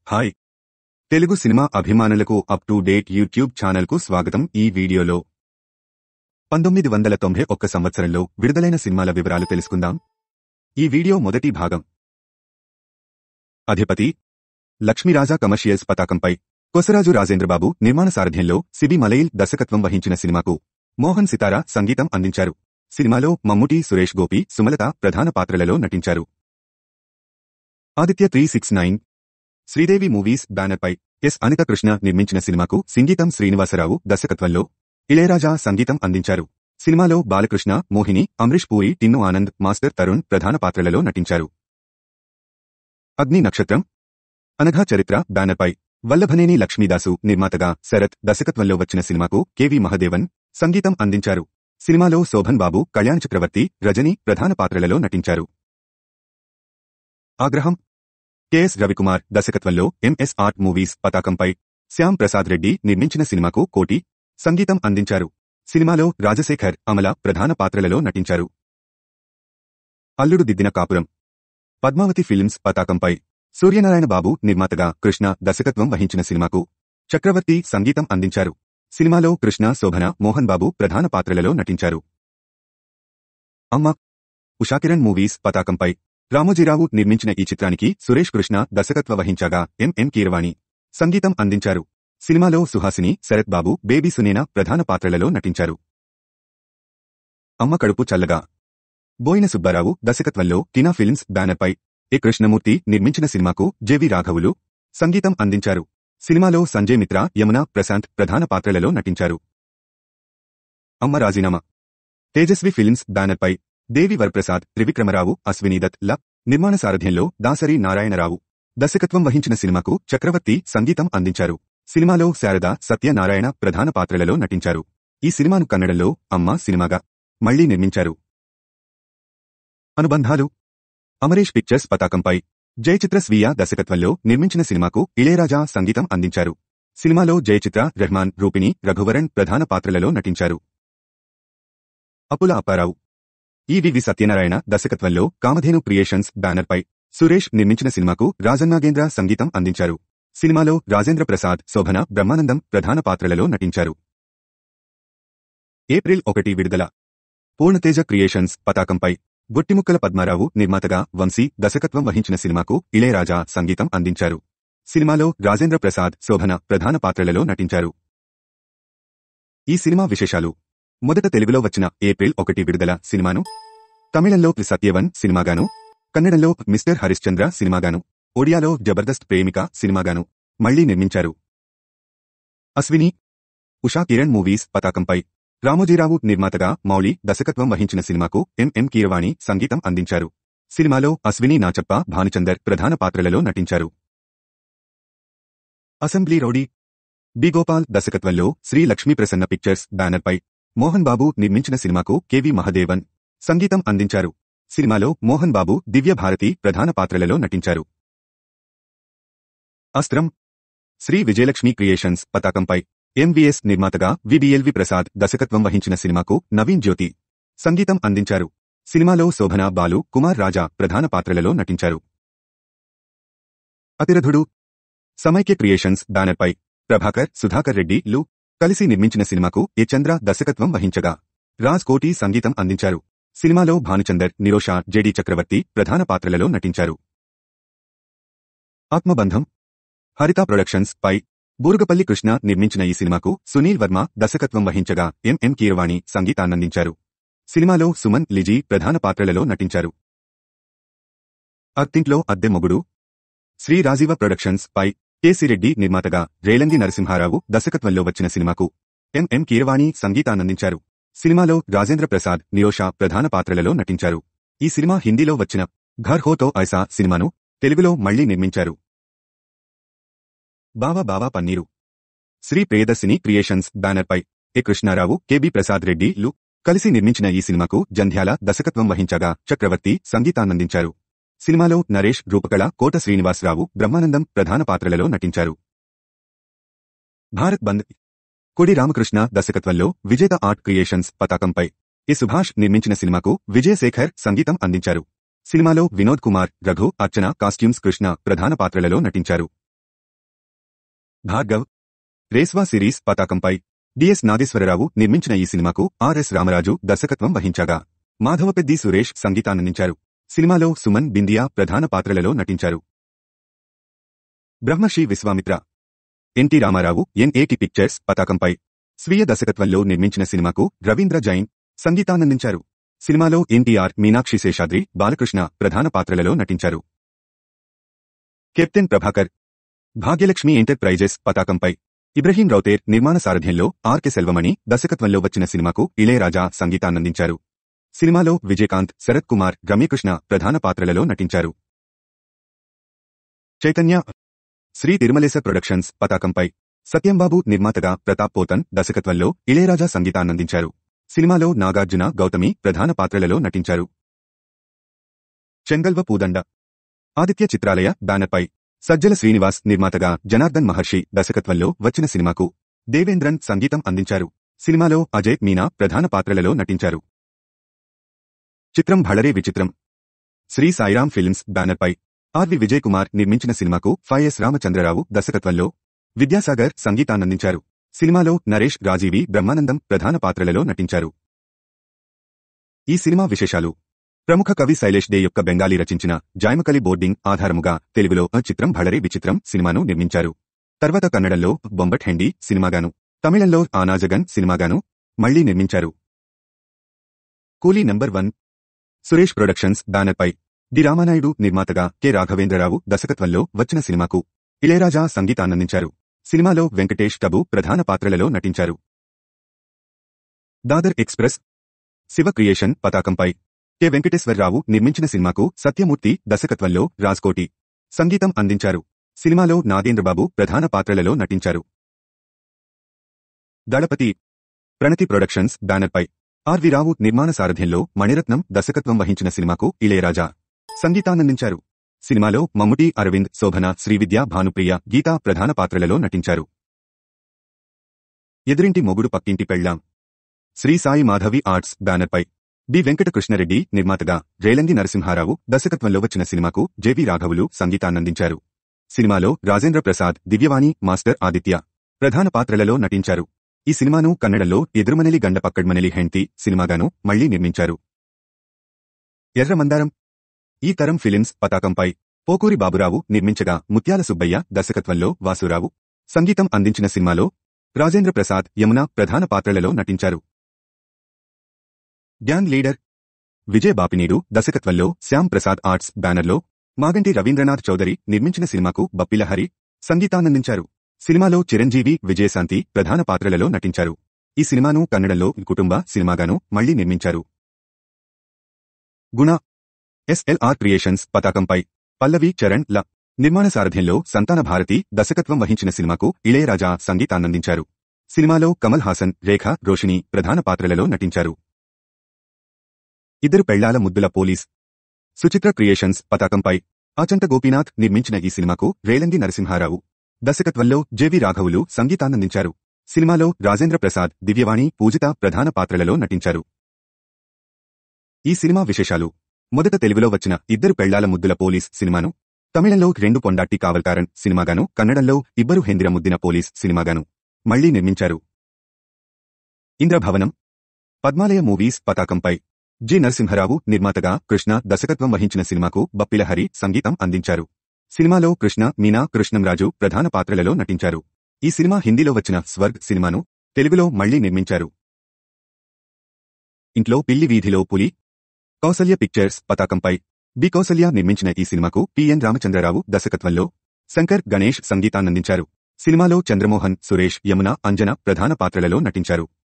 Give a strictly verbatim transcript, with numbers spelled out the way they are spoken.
Hi Telugu cinema అభిమానులకు up to date YouTube ఛానల్కు స్వాగతం. ఈ వీడియోలో పంతొమ్మిది వందల తొంభై ఒక్క సంవత్సరంలో విడుదలైన సినిమాల వివరాలు తెలుసుకుందాం. ఈ వీడియో మొదటి భాగం. అధిపతి లక్ష్మీరాజా కమర్షియల్స్ పతాకంపై కొసరాజు రాజేంద్రబాబు నిర్మాణ సారథ్యంలో సిబి మలయిల్ దర్శకత్వం వహించిన సినిమాకు మోహన్ సితారా సంగీతం అందించారు. సినిమాలో మమ్ముటి, సురేష్ గోపి, సుమలత ప్రధాన పాత్రలలో నటించారు. Aditya three six nine Sridevi movies బ్యానర్పై ఎస్ అనిత కృష్ణ నిర్మించిన సినిమాకు సంగీతం శ్రీనివాసరావు దర్శకత్వంలో ఇళయరాజా సంగీతం అందించారు. సినిమాలో బాలకృష్ణ, మోహిని, అమరీష్ పూరి, టిన్ను ఆనంద్, మాస్టర్ తరుణ్ ప్రధాన పాత్రలలో నటించారు. అగ్ని నక్షత్రం అనఘా చరిత్ర బ్యానర్పై వల్లభనేని లక్ష్మీదాసు నిర్మాతగా శరత్ దర్శకత్వంలో వచ్చిన సినిమాకు కెవి మహదేవన్ సంగీతం అందించారు. సినిమాలో శోభన్ బాబు, కళ్యాణ్ చక్రవర్తి, రజని ప్రధాన పాత్రలలో నటించారు. ఆగ్రహం కెఎస్ రవికుమార్ దర్శకత్వంలో ఎంఎస్ ఆర్ట్ మూవీస్ పతాకంపై శ్యామ్ ప్రసాద్ రెడ్డి నిర్మించిన సినిమాకు కోటి సంగీతం అందించారు. సినిమాలో రాజశేఖర్, అమల ప్రధాన పాత్రలలో నటించారు. అల్లుడు దిద్దిన కాపురం పద్మావతి ఫిల్మ్స్ పతాకంపై సూర్యనారాయణ బాబు నిర్మాతగా కృష్ణ దర్శకత్వం వహించిన సినిమాకు చక్రవర్తి సంగీతం అందించారు. సినిమాలో కృష్ణ, శోభన, మోహన్ బాబు ప్రధాన పాత్రలలో నటించారు. అమ్మ ఉషాకిరణ్ మూవీస్ పతాకంపై రామోజీరావు నిర్మించిన ఈ చిత్రానికి సురేష్ కృష్ణ దర్శకత్వ వహించగా ఎంఎం కీరవాణి సంగీతం అందించారు. సినిమాలో సుహాసిని, శరత్ బాబు, బేబీ సునేనా ప్రధాన పాత్రలలో నటించారు. అమ్మ కడుపు చల్లగా బోయిన సుబ్బారావు దర్శకత్వంలో టీనా ఫిల్మ్స్ బ్యానర్పై ఏ కృష్ణమూర్తి నిర్మించిన సినిమాకు జెవి రాఘవులు సంగీతం అందించారు. సినిమాలో సంజయ్ మిత్రా, యమున, ప్రశాంత్ ప్రధాన పాత్రలలో నటించారు. అమ్మ రాజీనామా తేజస్వి ఫిల్మ్స్ బ్యానర్పై దేవి వరప్రసాద్, త్రివిక్రమరావు, అశ్వినీదత్ ల నిర్మాణ సారథ్యంలో దాసరి నారాయణరావు దర్శకత్వం వహించిన సినిమాకు చక్రవర్తి సంగీతం అందించారు. సినిమాలో శారద, సత్యనారాయణ ప్రధాన పాత్రలలో నటించారు. ఈ సినిమాను కన్నడంలో అమ్మ సినిమాగా మళ్లీ నిర్మించారు. అనుబంధాలు అమరేష్ పిక్చర్స్ పతాకంపై జయచిత్ర స్వీయ దర్శకత్వంలో నిర్మించిన సినిమాకు ఇళయరాజా సంగీతం అందించారు. సినిమాలో జయచిత్ర, రెహమాన్, రూపిణి, రఘువరన్ ప్రధాన పాత్రలలో నటించారు. అపుల అప్పారావు ఈవివి సత్యనారాయణ దర్శకత్వంలో కామధేను క్రియేషన్స్ బ్యానర్పై సురేష్ నిర్మించిన సినిమాకు రాజన్నాగేంద్ర సంగీతం అందించారు. సినిమాలో రాజేంద్ర ప్రసాద్, శోభన, బ్రహ్మానందం ప్రధాన పాత్రలలో నటించారు. ఏప్రిల్ ఒకటి విడుదల పూర్ణతేజ క్రియేషన్స్ పతాకంపై గొట్టిముక్కల పద్మారావు నిర్మాతగా వంశీ దర్శకత్వం వహించిన సినిమాకు ఇళయరాజా సంగీతం అందించారు. సినిమాలో రాజేంద్ర ప్రసాద్, శోభన ప్రధాన పాత్రలలో నటించారు. ఈ సినిమా విశేషాలు. మొదట తెలుగులో వచ్చిన ఏప్రిల్ ఒకటి విడుదల సినిమాను తమిళంలో సత్యవన్ సినిమాగాను, కన్నడంలో మిస్టర్ హరిశ్చంద్ర సినిమాగాను, ఒడియాలో జబర్దస్త్ ప్రేమిక సినిమాగాను మళ్లీ నిర్మించారు. అశ్విని ఉషా కిరణ్ మూవీస్ పతాకంపై రామోజీరావు నిర్మాతగా మౌళి దర్శకత్వం వహించిన సినిమాకు ఎంఎం కీరవాణి సంగీతం అందించారు. సినిమాలో అశ్విని, నాచప్ప, భానుచందర్ ప్రధాన పాత్రలలో నటించారు. అసెంబ్లీ రౌడీ బి గోపాల్ దర్శకత్వంలో శ్రీ లక్ష్మీప్రసన్న పిక్చర్స్ బ్యానర్పై మోహన్ బాబు నిర్మించిన సినిమాకు కెవి మహదేవన్ సంగీతం అందించారు. సినిమాలో మోహన్ బాబు, దివ్య భారతి ప్రధాన పాత్రలలో నటించారు. అస్త్రం శ్రీ విజయలక్ష్మి క్రియేషన్స్ పతాకంపై ఎంవీఎస్ నిర్మాతగా విడిఎల్వి ప్రసాద్ దర్శకత్వం వహించిన సినిమాకు నవీన్ జ్యోతి సంగీతం అందించారు. సినిమాలో శోభన, బాలు, కుమార్ రాజా ప్రధాన పాత్రలలో నటించారు. అతిరథుడు సమైక్య క్రియేషన్స్ బ్యానర్పై ప్రభాకర్, సుధాకర్ రెడ్డి లు కలిసి నిర్మించిన సినిమాకు ఏ చంద్ర దర్శకత్వం వహించగా రాజ్ కోటి సంగీతం అందించారు. సినిమాలో భానుచందర్, నిరోషా, జెడి చక్రవర్తి ప్రధాన పాత్రలలో నటించారు. ఆత్మబంధం హరిత ప్రొడక్షన్స్ పై బూరుగపల్లి కృష్ణ నిర్మించిన ఈ సినిమాకు సునీల్ వర్మ దర్శకత్వం వహించగా ఎంఎం కీరవాణి సంగీతాన్నందించారు. సినిమాలో సుమన్, లిజీ ప్రధాన పాత్రలలో నటించారు. అత్తింట్లో అద్దె మొగుడు శ్రీ రాజీవ ప్రొడక్షన్స్ పై కెసి రెడ్డి నిర్మాతగా రేలంగి నరసింహారావు దర్శకత్వంలో వచ్చిన సినిమాకు ఎంఎం కీరవాణి సంగీతాన్నందించారు. సినిమాలో రాజేంద్ర ప్రసాద్, నిరోషా ప్రధాన పాత్రలలో నటించారు. ఈ సినిమా హిందీలో వచ్చిన ఘర్ హో తో ఐసా సినిమాను తెలుగులో మళ్లీ నిర్మించారు. బావా బావా పన్నీరు శ్రీ ప్రియదర్శిని క్రియేషన్స్ బ్యానర్పై ఏ కృష్ణారావు, కెబి ప్రసాద్ రెడ్డి లు కలిసి నిర్మించిన ఈ సినిమాకు జంధ్యాల దర్శకత్వం వహించగా చక్రవర్తి సంగీతాన్నందించారు. సినిమాలో నరేష్, రూపకళ, కోట శ్రీనివాసరావు, బ్రహ్మానందం ప్రధాన పాత్రలలో నటించారు. భారత్ బంద్ కొడి రామకృష్ణ దర్శకత్వంలో విజేత ఆర్ట్ క్రియేషన్స్ పతాకంపై ఏ సుభాష్ నిర్మించిన సినిమాకు విజయశేఖర్ సంగీతం అందించారు. సినిమాలో వినోద్ కుమార్, రఘు, అర్చన కాస్ట్యూమ్స్ కృష్ణ ప్రధాన పాత్రలలో నటించారు. భార్గవ్ రేస్వా సిరీస్ పతాకంపై డిఎస్ నాగేశ్వరరావు నిర్మించిన ఈ సినిమాకు ఆర్ఎస్ రామరాజు దర్శకత్వం వహించగా మాధవపెద్ది సురేష్ సంగీతాన్నందించారు. సినిమాలో సుమన్, బిందియా ప్రధాన పాత్రలలో నటించారు. Brahmashri Vishwamitra NT Ramarao NAT pictures పతాకంపై స్వీయ దర్శకత్వంలో నిర్మించిన సినిమాకు రవీంద్ర జైన్ సంగీతాన్నందించారు. సినిమాలో ఎన్టీఆర్, మీనాక్షి శేషాద్రి, బాలకృష్ణ ప్రధాన పాత్రలలో నటించారు. కెప్టెన్ ప్రభాకర్ భాగ్యలక్ష్మి ఎంటర్ప్రైజెస్ పతాకంపై ఇబ్రహీం రౌతేర్ నిర్మాణ సారథ్యంలో ఆర్కె సెల్వమణి దర్శకత్వంలో వచ్చిన సినిమాకు ఇళయరాజా సంగీతాన్నందించారు. సినిమాలో విజయకాంత్, శరత్ కుమార్, రమ్యకృష్ణ ప్రధాన పాత్రలలో నటించారు. చైతన్య శ్రీ తిరుమలేశ ప్రొడక్షన్స్ పతాకంపై సత్యంబాబు నిర్మాతగా ప్రతాప్ పోతన్ దర్శకత్వంలో ఇళయరాజా సంగీతాన్నందించారు. సినిమాలో నాగార్జున, గౌతమి ప్రధాన పాత్రలలో నటించారు. చెంగల్వ పూదండ ఆదిత్య చిత్రాలయ బ్యానర్పై సజ్జల శ్రీనివాస్ నిర్మాతగా జనార్దన్ మహర్షి దర్శకత్వంలో వచ్చిన సినిమాకు దేవేంద్రన్ సంగీతం అందించారు. సినిమాలో అజయ్, మీనా ప్రధాన పాత్రలలో నటించారు. చిత్రం భళరే విచిత్రం శ్రీ సాయిరాం ఫిల్మ్స్ బ్యానర్పై ఆర్వి విజయ్ కుమార్ నిర్మించిన సినిమాకు ఫైఎస్ రామచంద్రరావు దర్శకత్వంలో విద్యాసాగర్ సంగీతాన్నందించారు. సినిమాలో నరేష్, రాజీవి, బ్రహ్మానందం ప్రధాన పాత్రలలో నటించారు. ఈ సినిమా విశేషాలు: ప్రముఖ కవి శైలేష్ డే యొక్క బెంగాలీ రచించిన జాయమకలి బోర్డింగ్ ఆధారముగా తెలుగులో ఆ చిత్రం భళరే విచిత్రం సినిమాను నిర్మించారు. తర్వాత కన్నడంలో బొంబట్ హెండి సినిమాగాను, తమిళంలో ఆనాజగన్ సినిమాగాను మళ్లీ నిర్మించారు. Coolie number one Suresh productions బ్యానర్పై డి రామానాయుడు నిర్మాతగా కె రాఘవేంద్రరావు దర్శకత్వంలో వచ్చిన సినిమాకు ఇళయరాజా సంగీతాన్నందించారు. సినిమాలో వెంకటేష్, టబు ప్రధాన పాత్రలలో నటించారు. దాదర్ ఎక్స్ప్రెస్ శివ క్రియేషన్ పతాకంపై కె వెంకటేశ్వరరావు నిర్మించిన సినిమాకు సత్యమూర్తి దర్శకత్వంలో రాజ్కోటి సంగీతం అందించారు. సినిమాలో నాగేంద్రబాబు ప్రధాన పాత్రలలో నటించారు. దళపతి ప్రణతి ప్రొడక్షన్స్ బ్యానర్పై ఆర్వి రావు నిర్మాణ సారథ్యంలో మణిరత్నం దర్శకత్వం వహించిన సినిమాకు ఇళయరాజా సంగీతాన్నందించారు. సినిమాలో మమ్ముటి, అరవింద్, శోభన, శ్రీవిద్య, భానుప్రియ, గీతా ప్రధాన పాత్రలలో నటించారు. ఎదురింటి మొగుడు పక్కింటి పెళ్లాం శ్రీ సాయి మాధవి ఆర్ట్స్ బ్యానర్పై డి వెంకటకృష్ణరెడ్డి నిర్మాతగా రేలంగి నరసింహారావు దర్శకత్వంలో వచ్చిన సినిమాకు జెవి రాఘవులు సంగీతాన్నందించారు. సినిమాలో రాజేంద్ర ప్రసాద్, దివ్యవాణి, మాస్టర్ ఆదిత్య ప్రధాన పాత్రలలో నటించారు. ఈ సినిమాను కన్నడంలో ఎదురుమనెలి గండ పక్కడ్మనెలి హెండ్తి సినిమాగాను మళ్లీ నిర్మించారు. ఎర్రమందారం ఈ తరం ఫిలిమ్స్ పతాకంపై పోకూరి బాబురావు నిర్మించగా ముత్యాల సుబ్బయ్య దర్శకత్వంలో వాసురావు సంగీతం అందించిన సినిమాలో రాజేంద్ర ప్రసాద్, యమున ప్రధాన పాత్రలలో నటించారు. గ్యాంగ్ లీడర్ విజయ్ బాపినీడు దర్శకత్వంలో శ్యామ్ ప్రసాద్ ఆర్ట్స్ బ్యానర్లో మాగంటి రవీంద్రనాథ్ చౌదరి నిర్మించిన సినిమాకు బప్పిలహరి సంగీతాన్నందించారు. సినిమాలో చిరంజీవి, విజయశాంతి ప్రధాన పాత్రలలో నటించారు. ఈ సినిమాను కన్నడంలో కుటుంబ సినిమాగాను మళ్లీ నిర్మించారు. గుణ ఎస్ఎల్ఆర్ క్రియేషన్స్ పతాకంపై పల్లవి, చరణ్ ల నిర్మాణ సారథ్యంలో సంతాన భారతి దర్శకత్వం వహించిన సినిమాకు ఇళయరాజా సంగీతాన్నందించారు. సినిమాలో కమల్ హాసన్, రేఖ, రోషిని ప్రధాన పాత్రలలో నటించారు. ఇద్దరు పెళ్లాల ముద్దుల పోలీస్ సుచిత్ర క్రియేషన్స్ పతాకంపై ఆచంట గోపీనాథ్ నిర్మించిన ఈ సినిమాకు రేలంగి నరసింహారావు దర్శకత్వంలో జెవి రాఘవులు సంగీతాన్నందించారు. సినిమాలో రాజేంద్ర ప్రసాద్, దివ్యవాణి, పూజిత ప్రధాన పాత్రలలో నటించారు. ఈ సినిమా విశేషాలు: మొదట తెలుగులో వచ్చిన ఇద్దరు పెళ్లాల ముద్దుల పోలీస్ సినిమాను తమిళంలో రెండు పొండాట్టి కావల్కారన్ సినిమాగాను, కన్నడంలో ఇబ్బరు హెందిర ముద్దిన పోలీస్ సినిమాగాను మళ్లీ నిర్మించారు. ఇంద్రభవనం పద్మాలయ మూవీస్ పతాకంపై జి నరసింహరావు నిర్మాతగా కృష్ణ దర్శకత్వం వహించిన సినిమాకు బప్పిలహరి సంగీతం అందించారు. సినిమాలో కృష్ణ, మీనా, కృష్ణంరాజు ప్రధాన పాత్రలలో నటించారు. ఈ సినిమా హిందీలో వచ్చిన స్వర్గ్ సినిమాను తెలుగులో మళ్లీ నిర్మించారు. ఇంట్లో పిల్లి వీధిలో పులి కౌసల్య పిక్చర్స్ పతాకంపై బి కౌసల్య నిర్మించిన ఈ సినిమాకు పిఎన్ రామచంద్రరావు దర్శకత్వంలో శంకర్ గణేష్ సంగీతాన్నందించారు. సినిమాలో చంద్రమోహన్, సురేష్, యమున, అంజన ప్రధాన పాత్రలలో నటించారు.